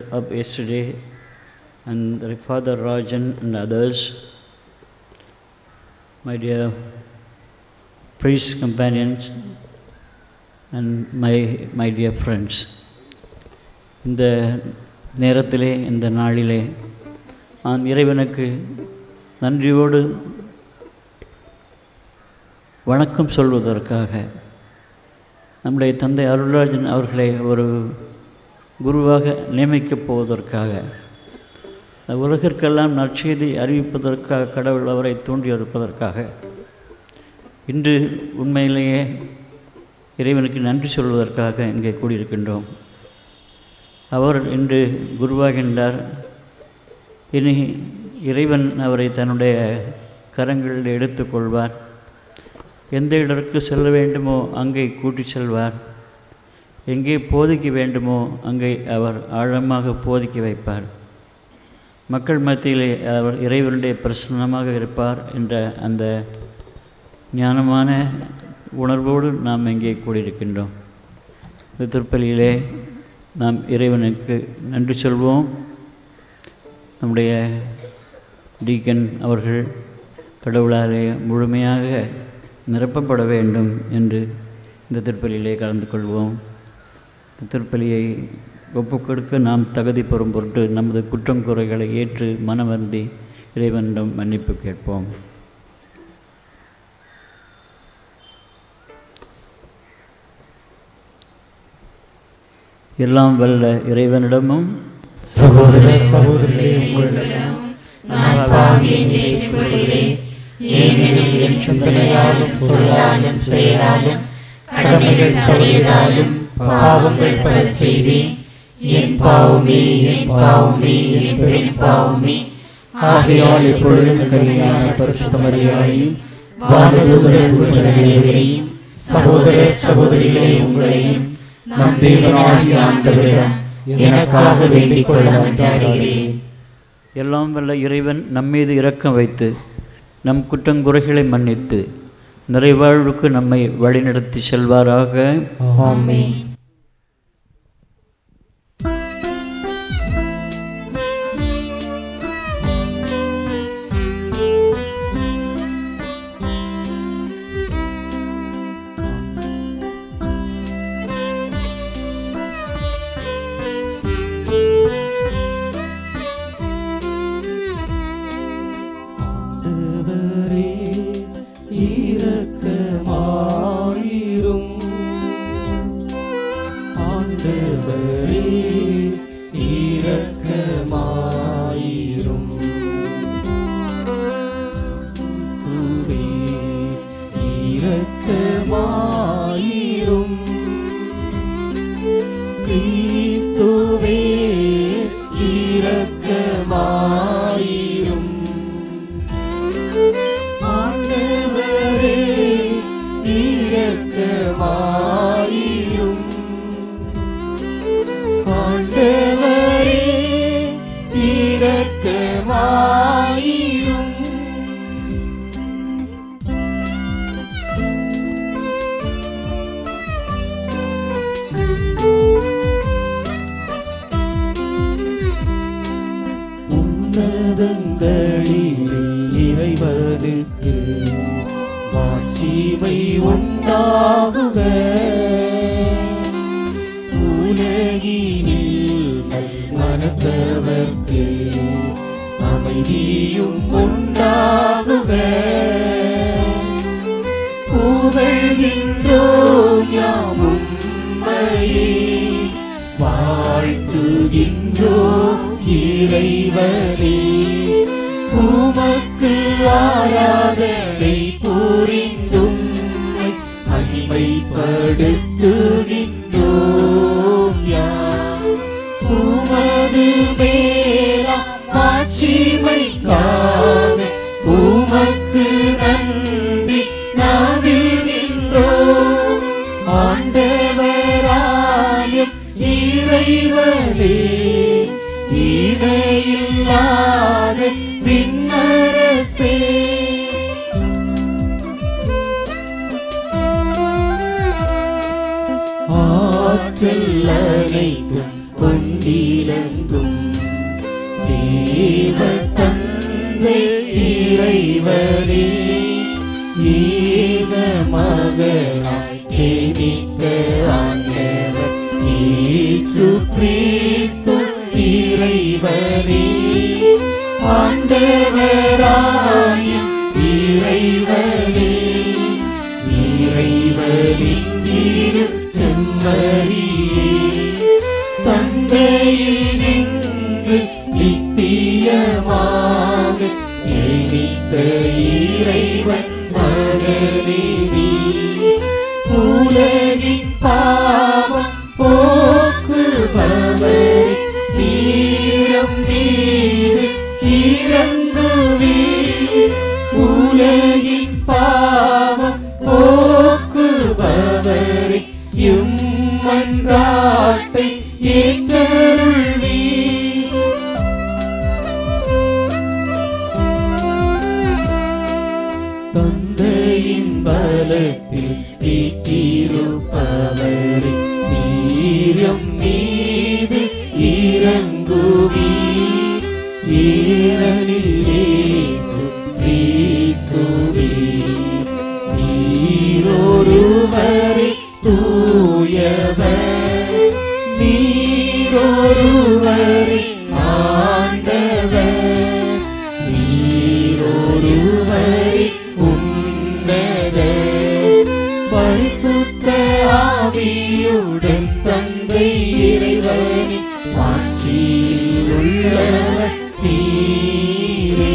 up yesterday, and Father Rajan and others, my dear priest companions and my dear friends. இந்த நேரத்திலே, இந்த நாளிலே நான் இறைவனுக்கு நன்றியோடு வணக்கம் சொல்வதற்காக, நம்முடைய தந்தை அருள்ராஜன் அவர்களை ஒரு குருவாக நியமிக்கப் போவதற்காக, உலகிற்கெல்லாம் நற்செய்தி அறிவிப்பதற்காக கடவுள் அவரை தூண்டியிருப்பதற்காக இன்று உண்மையிலேயே இறைவனுக்கு நன்றி சொல்வதற்காக இங்கே கூடியிருக்கின்றோம். அவர் இன்று குருவாகின்றார். இனி இறைவன் அவரை தன்னுடைய கரங்களில் எடுத்துக்கொள்வார். எந்த இடத்திற்கு செல்ல வேண்டுமோ அங்கே கூட்டி செல்வார். எங்கே போதிக்க வேண்டுமோ அங்கே அவர் ஆழமாக போதிக்க வைப்பார். மக்கள் மத்தியிலே அவர் இறைவனுடைய பிரசன்னமாக இருப்பார் என்ற அந்த ஞானமான உணர்வோடு நாம் இங்கே கூடியிருக்கின்றோம். இந்த திருப்பலியிலே நாம் இறைவனுக்கு நன்றி சொல்வோம். நம்முடைய டீக்கன் அவர்கள் கடவுளாலே முழுமையாக நிரப்பப்பட வேண்டும் என்று இந்த திருப்பலியிலே கலந்து கொள்வோம். திருப்பலியை ஒப்புக்கொடுக்க நாம் தகுதி பெறும் பொருட்டு நமது குற்றம் குறைகளை ஏற்று மனவருந்தி இறைவனிடம் மன்னிப்பு கேட்போம். எல்லாம் வல்ல இறைவனிடமும் சகோதர சகோதரிகளே, உங்களிடம் நான் பாவியை ஏற்றுக்கொள்கிறேன். ஏனெனில் என் சிந்தனையாலும் சொல்லாலும் செயலாலும் கடமைகள் தவறியதாலும் பாவங்கள் பல செய்தேன். என் பாவமே, என் பாவமே, என் பெரும் பாவமே. ஆகையால் எப்பொழுதும் கன்னியான பரிசுத்த மரியாதையும் வானதூதரையும் சகோதர சகோதரிகளே, உங்களையும் நம் தேவனாகிய ஆண்டவரிடம் எனக்காக வேண்டிக் கொள்ள மன்றாடுகிறேன். எல்லாம் வல்ல இறைவன் நம்மீது இரக்கம் வைத்து நம் குற்றங்குறைகளை மன்னித்து நிறைவாழ்வுக்கு நம்மை வழிநடத்தி செல்வாராக. ஆமென். ஆற்றல் அனைத்தும் கொண்டிலங்கும் தந்தை இறைவனே, ஏக மகனாய் ஜெனித்த ஆண்டவர் இயேசு கிறிஸ்து இறைவனே, ஆண்டவராயும் இறைவனே, இறைவனின் இரு செம்மறியே, தந்தையினின்று நித்தியமாக ஜெனித்த இறைவன் மகனே நீ, உலகின் பாவம் போக்குபவரே, நீரம் மீது இறங்குவீர், உலகின் பாவம் போக்குபவரே, மன்றாட்டை ஏற்றருள்வீர். தந்தையின் பலத்தில் வீற்றிருப்பவரே, நீரம் மீது இறங்குவீர், ஏனெனில் இயேசு கிறிஸ்துவே நீரொருவரே தூயவர், நீரொருவரே ஆண்டவர், நீரொருவரே உன்னதர், பரிசுத்த ஆவியுடன் தந்தை இறைவனின் ஆட்சியில் உள்ளவர் நீரே.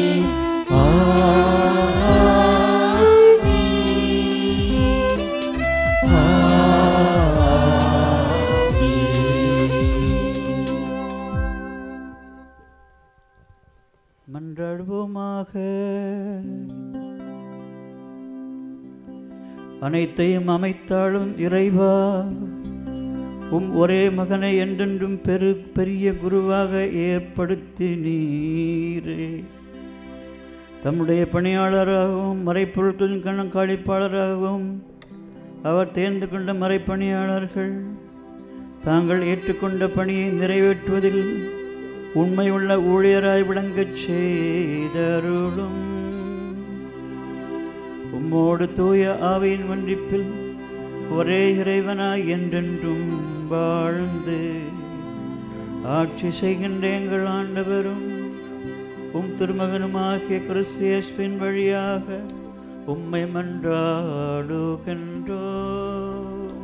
மன்றாடுவோமாக. அனைத்தையும் அமைத்தாலும் இறைவா, ஒரே மகனை என்றென்றும் பெரிய குருவாக ஏற்படுத்தினீரே. தம்முடைய பணியாளராகவும் மறைப்பொருட்களின் கணக்காளிப்பாளராகவும் அவர் தேர்ந்து கொண்ட மறைப்பணியாளர்கள் தாங்கள் ஏற்றுக்கொண்ட பணியை நிறைவேற்றுவதில் உண்மையுள்ள ஊழியராய் விளங்கச் செய்தருளும். உம்மோடு தூய ஆவியின் ஒன்றிப்பில் ஒரே இறைவனாய் என்றென்றும் வாழ்ந்து ஆட்சி செய்கின்ற எங்கள் ஆண்டவரும் திருமகனுமாகிய கிறிஸ்து இயேசுவின் வழியாக உம்மை மன்றாடுகின்றோம்.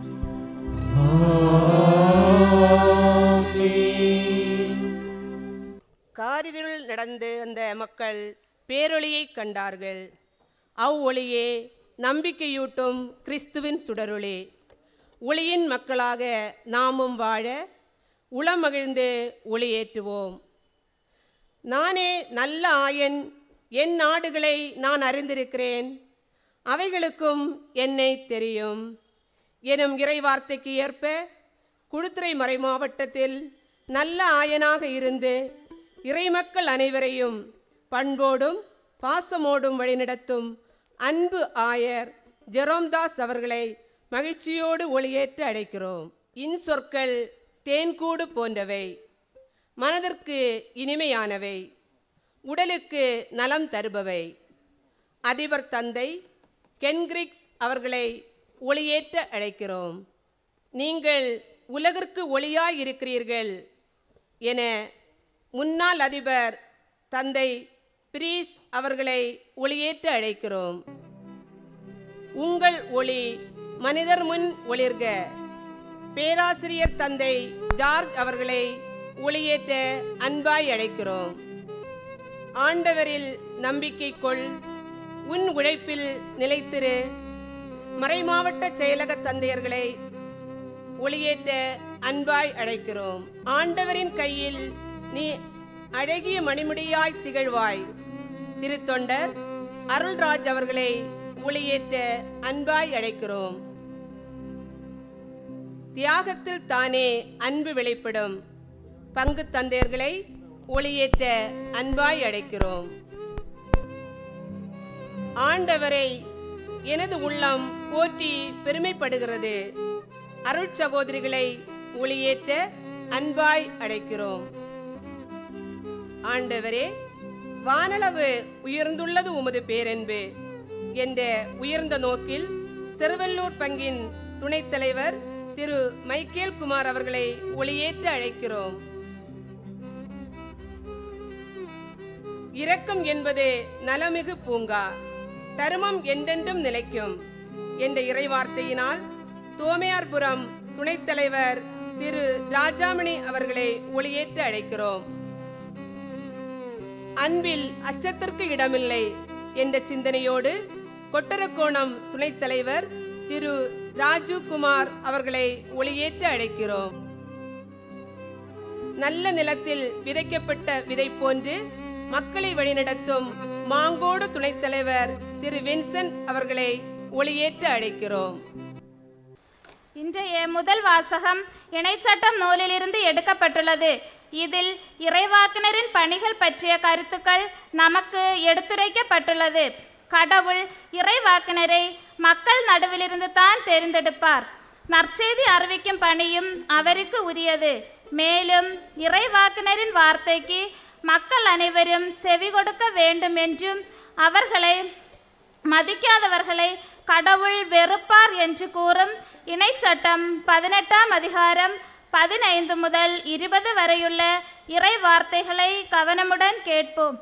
காரிருள் நடந்து வந்த மக்கள் பேரொளியை கண்டார்கள். அவ்வொளியே நம்பிக்கையூட்டும் கிறிஸ்துவின் சுடரொளி. ஒளியின் மக்களாக நாமும் வாழ உளமகிழ்ந்து ஒளியேற்றுவோம். நானே நல்ல ஆயன், என் நாடுகளை நான் அறிந்திருக்கிறேன், அவைகளுக்கும் என்னை தெரியும் எனும் இறைவார்த்தைக்கு ஏற்ப குழுத்துறை மறை மாவட்டத்தில் நல்ல ஆயனாக இருந்து இறைமக்கள் அனைவரையும் பண்போடும் பாசமோடும் வழிநடத்தும் அன்பு ஆயர் ஜெரோம் தாஸ் அவர்களை மகிழ்ச்சியோடு ஒளியேற்ற அழைக்கிறோம். இன்சொற்கள் தேன்கூடு போன்றவை, மனதிற்கு இனிமையானவை, உடலுக்கு நலம் தருபவை. அதிபர் தந்தை கென்கிரிக்ஸ் அவர்களை ஒளியேற்ற அழைக்கிறோம். நீங்கள் உலகிற்கு ஒளியாயிருக்கிறீர்கள் என முன்னாள் அதிபர் தந்தை பிரீஸ் அவர்களை ஒளியேற்ற அழைக்கிறோம். உங்கள் ஒளி மனிதர் முன் ஒளிர்க. பேராசிரியர் தந்தை ஜார்ஜ் அவர்களை ஒளியேற்ற அன்பாய் அழைக்கிறோம். ஆண்டவரில் நம்பிக்கை கொள், உன் உழைப்பில் நிலைத்திரு. மறைமாவட்ட செயலக தந்தையர்களை ஒளியேற்ற அன்பாய் அழைக்கிறோம். ஆண்டவரின் கையில் நீ அழகிய மணிமுடியாய் திகழ்வாய். திருத்தொண்டர் அருள்ராஜ் அவர்களை ஒளியேற்ற அன்பாய் அழைக்கிறோம். தியாகத்தில் தானே அன்பு வெளிப்படும். பங்கு தந்தையர்களை ஒளியேற்ற அன்பாய் அழைக்கிறோம். ஆண்டவரை எனது உள்ளம் போற்றி பெருமைப்படுகிறது. அருள் சகோதரிகளை ஒளியேற்ற அன்பாய் அழைக்கிறோம். ஆண்டவரே, வானளவு உயர்ந்துள்ளது உமது பேரன்பு என்ற உயர்ந்த நோக்கில் செருவல்லூர் பங்கின் துணைத் தலைவர் திரு மைக்கேல் குமார் அவர்களை ஒளியேற்ற அழைக்கிறோம். இரக்கம் என்பது நலமிகு பூங்கா, தருமம் என்றென்றும் நிலைக்கும் என்ற இறைவார்த்தையினால் தோமையார்புரம் துணைத் தலைவர் திரு ராஜாமணி அவர்களை ஒளியேற்ற அழைக்கிறோம். அன்பில் அச்சத்திற்கு இடமில்லை என்ற சிந்தனையோடு கொட்டரக்கோணம் துணைத் தலைவர் திரு ராஜுகுமார் அவர்களை ஒளியேற்ற அழைக்கிறோம். நல்ல நிலத்தில் விதைக்கப்பட்ட விதை போன்று மக்களை வழிநடத்தும் மாங்கோடு துணைத் தலைவர் திரு வின்சென்ட் அவர்களை ஒளியேற்ற அழைக்கிறோம். இன்றைய முதல் வாசகம் இணைச்சட்டம் நூலிலிருந்து எடுக்கப்பட்டுள்ளது. இதில் இறைவாக்கினரின் பணிகள் பற்றிய கருத்துக்கள் நமக்கு எடுத்துரைக்கப்பட்டுள்ளது. கடவுள் இறைவாக்கினரை மக்கள் நடுவிலிருந்து தான் தேர்ந்தெடுப்பார். நற்செய்தி அறிவிக்கும் பணியும் அவருக்கு உரியது. மேலும் இறைவாக்கினரின் வார்த்தைக்கு மக்கள் அனைவரும் செவி கொடுக்க வேண்டும் என்றும் அவர்களை மதிக்காதவர்களை கடவுள் வெறுப்பார் என்று கூறும் இணைச்சட்டம் 18ஆம் அதிகாரம் 15 முதல் 20 வரையுள்ள இறை வார்த்தைகளை கவனமுடன் கேட்போம்.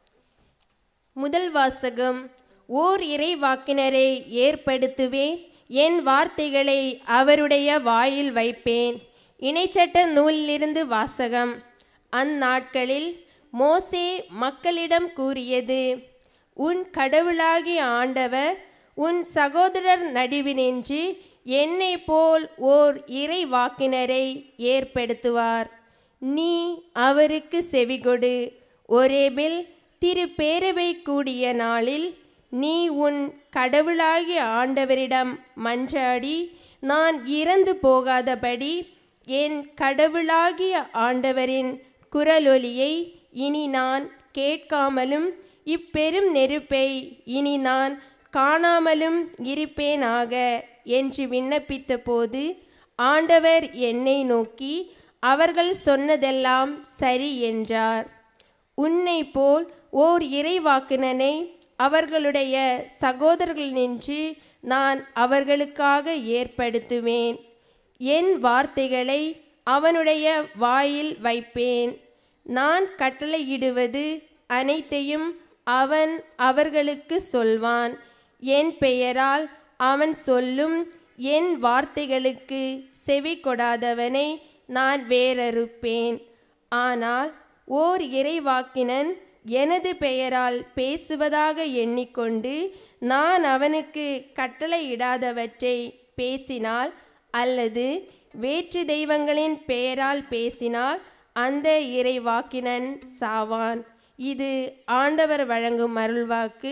முதல் வாசகம். ஓர் இறைவாக்கினரை ஏற்படுத்துவேன், என் வார்த்தைகளை அவருடைய வாயில் வைப்பேன். இணைச்சட்ட நூலிலிருந்து வாசகம். அந்நாட்களில் மோசே மக்களிடம் கூறியது: உன் கடவுளாகிய ஆண்டவர் உன் சகோதரர் நடுவினின்று என்னை போல் ஓர் இறைவாக்கினரை ஏற்படுத்துவார். நீ அவருக்கு செவிகொடு. ஒரேபில் திருப்பேரவை கூடிய நாளில் நீ உன் கடவுளாகிய ஆண்டவரிடம் மன்றாடி, நான் இறந்து போகாதபடி என் கடவுளாகிய ஆண்டவரின் குரலொலியை இனி நான் கேட்காமலும் இப்பெரும் நெருப்பை இனி நான் காணாமலும் இருப்பேனாக என்று விண்ணப்பித்த போது ஆண்டவர் என்னை நோக்கி அவர்கள் சொன்னதெல்லாம் சரி என்றார். உன்னை போல் ஓர் இறைவாக்கினனை அவர்களுடைய சகோதரர்களினின்று நான் அவர்களுக்காக ஏற்படுத்துவேன். என் வார்த்தைகளை அவனுடைய வாயில் வைப்பேன். நான் கட்டளையிடுவது அனைத்தையும் அவன் அவர்களுக்கு சொல்வான். என் பெயரால் அவன் சொல்லும் என் வார்த்தைகளுக்கு செவி கொடாதவனை நான் வேறறுப்பேன். ஆனால் ஓர் இறைவாக்கினன் எனது பெயரால் பேசுவதாக எண்ணிக்கொண்டு நான் அவனுக்கு கட்டளையிடாதவற்றை பேசினால் அல்லது வேற்று தெய்வங்களின் பெயரால் பேசினால் அந்த இறைவாக்கினன் சாவான். இது ஆண்டவர் வழங்கும் அருள்வாக்கு.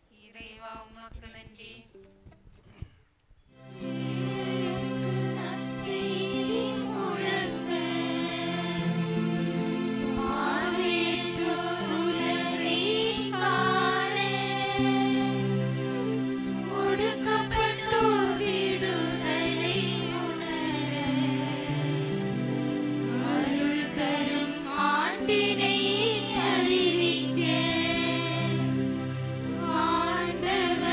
இறைவா உமக்கு நன்றி. ஆண்டவர்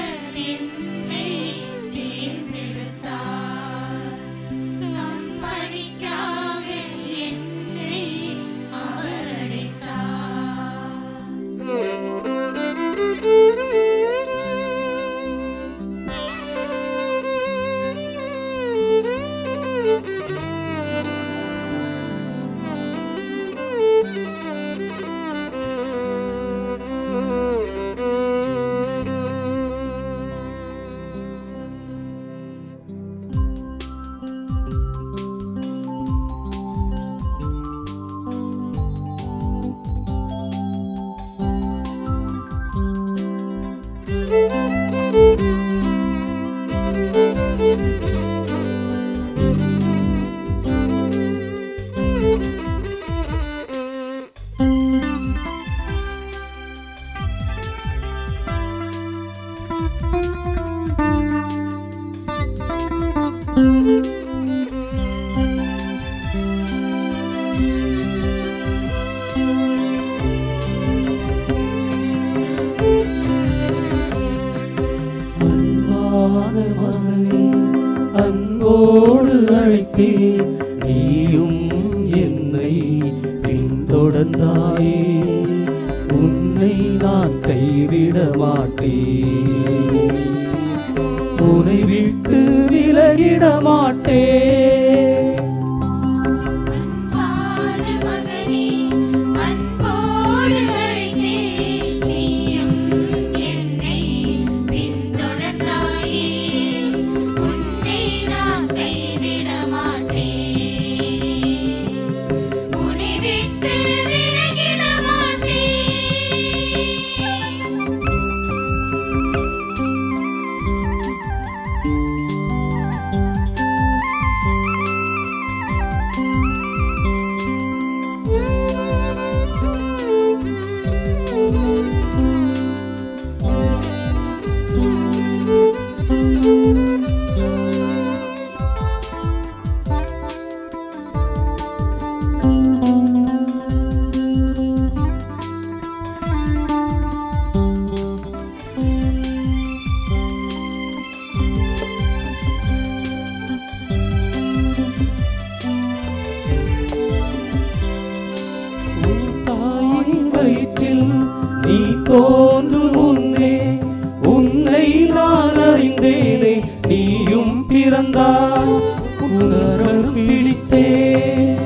பிறந்தாயே, உன்னை நான் கைவிட மாட்டேன், உன்னை விட்டு விலகிட மாட்டேன். நீ தோன்றும் முன்னே உன்னை நான் அறிந்தேனே, நீயும் பிறந்தாய் உணர்வு பிடித்தேன்.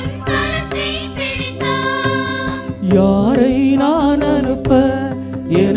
யாரை நான் அனுப்ப என